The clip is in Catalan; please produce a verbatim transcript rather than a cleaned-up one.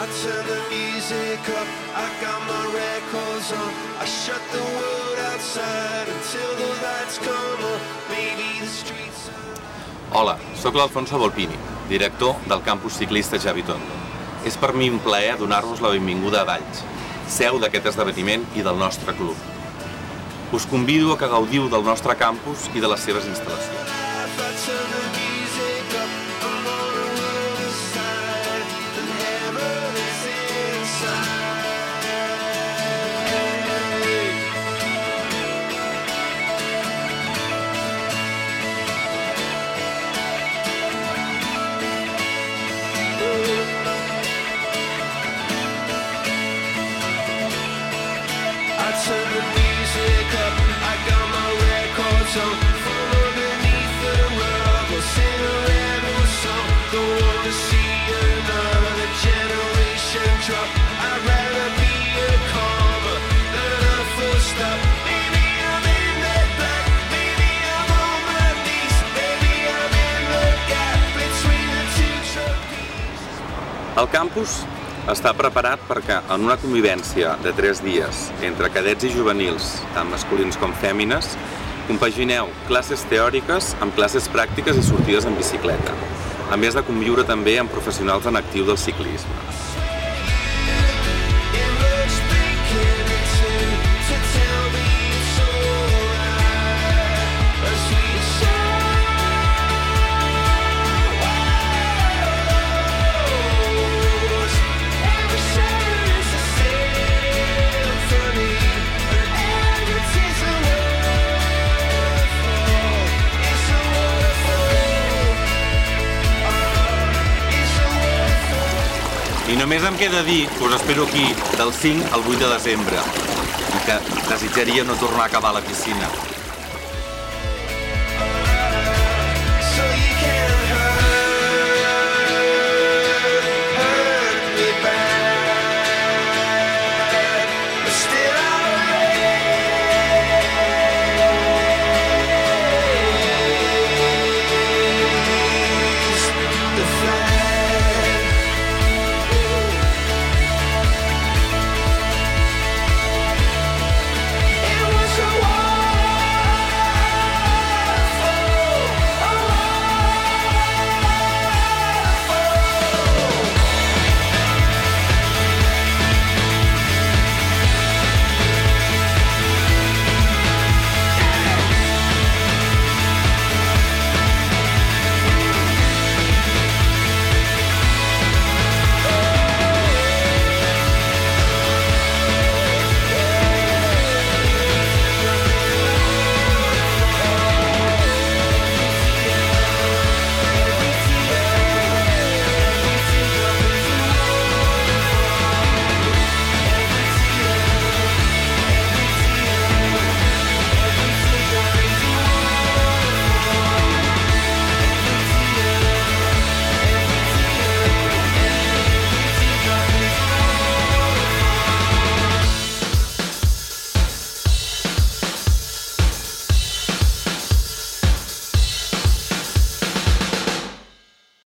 I turn the music up, I got my records on. I shut the world outside until the lights come on. Maybe the streets are... Hola, sóc l'Alfonso Volpini, director del campus ciclista Xavi Tondo. És per mi un plaer donar-vos la benvinguda a Valls, seu d'aquest esdeveniment i del nostre club. Us convido a que gaudiu del nostre campus i de les seves instal·lacions. Turn the music up, I got my records on. From underneath the rug, I'll sing a rebel song. Don't wanna see another generation drop. I'd rather be a comma than a full stop. Maybe I'm in the back, maybe I'm on my knees. Maybe I'm in the gap between the two trapeze. El campus està preparat perquè en una convivència de tres dies entre cadets i juvenils, tant masculins com fèmines, compagineu classes teòriques amb classes pràctiques i sortides en bicicleta, a més de conviure també amb professionals en actiu del ciclisme. I només em queda dir que us espero aquí del cinc al vuit de desembre i que desitjaria no tornar a acabar a la piscina.